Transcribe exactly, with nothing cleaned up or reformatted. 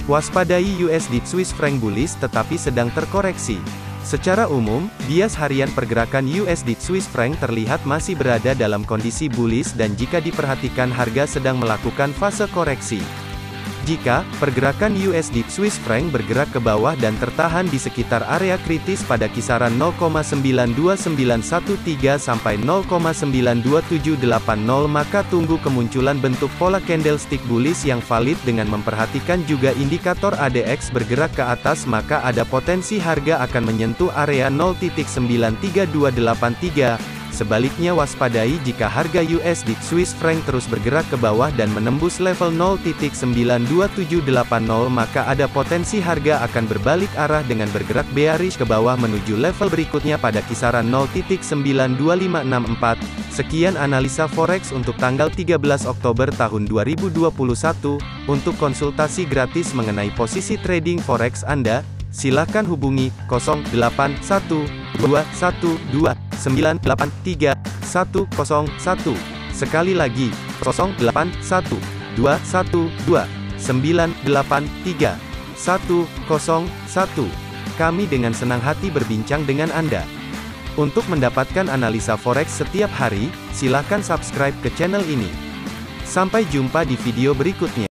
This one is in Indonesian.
Waspadai U S D Swiss franc bullish tetapi sedang terkoreksi. Secara umum, bias harian pergerakan U S D Swiss franc terlihat masih berada dalam kondisi bullish dan jika diperhatikan harga sedang melakukan fase koreksi. Jika pergerakan U S D Swiss franc bergerak ke bawah dan tertahan di sekitar area kritis pada kisaran nol koma sembilan dua sembilan satu tiga sampai nol koma sembilan dua tujuh delapan nol, maka tunggu kemunculan bentuk pola candlestick bullish yang valid dengan memperhatikan juga indikator A D X bergerak ke atas, maka ada potensi harga akan menyentuh area nol koma sembilan tiga dua delapan tiga. Sebaliknya waspadai jika harga U S D Swiss franc terus bergerak ke bawah dan menembus level nol koma sembilan dua tujuh delapan nol, maka ada potensi harga akan berbalik arah dengan bergerak bearish ke bawah menuju level berikutnya pada kisaran nol koma sembilan dua lima enam empat. Sekian analisa forex untuk tanggal tiga belas Oktober tahun dua ribu dua puluh satu. Untuk konsultasi gratis mengenai posisi trading forex Anda, silakan hubungi nol delapan satu dua satu dua sembilan delapan tiga satu nol satu. Sekali lagi, nol delapan satu dua satu dua sembilan delapan tiga satu nol satu. Kami dengan senang hati berbincang dengan Anda. Untuk mendapatkan analisa forex setiap hari, silakan subscribe ke channel ini. Sampai jumpa di video berikutnya.